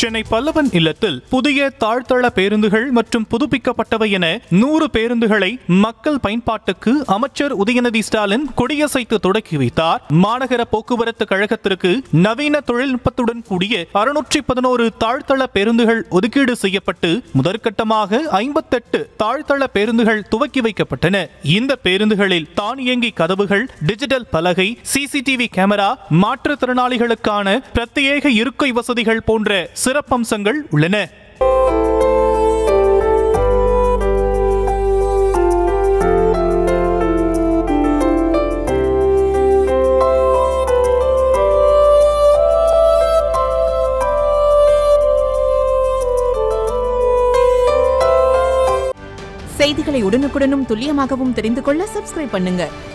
சென்னை பல்லவன் இல்லத்தில் புதிய தாழ்த்தள பேருந்துகள் மற்றும் புதுப்பிக்கப்பட்டவை என 100 பேருந்துகளை மக்கள் பயன்பாட்டுக்கு அமைச்சர் உதயநிதி ஸ்டாலின் கொடியசைத்து தொடக்கி வைத்தார். மாநகர போக்குவரத்து கழகத்திற்கு நவீன தொழில்நுட்பத்துடன் கூடிய 611 தாழ்த்தள பேருந்துகள் ஒதுக்கீடு செய்யப்பட்டு முதற்கட்டமாக 58 தாழ்த்தள பேருந்துகள் துவக்கி வைக்கப்பட்டன. இந்த பேருந்துகளில் தானியங்கி கதவுகள், டிஜிட்டல் பலகை, சிசிடிவி கேமரா, மாற்றுத்திறனாளிகளுக்கான பிரத்யேக இருக்கை வசதிகள் போன்ற சிறப்பம்சங்கள் உள்ளன. செய்திகளை உடனுக்குடனும் துல்லியமாகவும் தெரிந்து கொள்ள சப்ஸ்கிரைப் பண்ணுங்க.